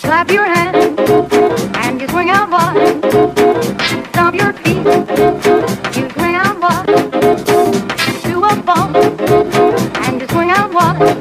Clap your hands and you swing out wide. Stomp your feet, you swing out wide. Do a bump and you swing out wide.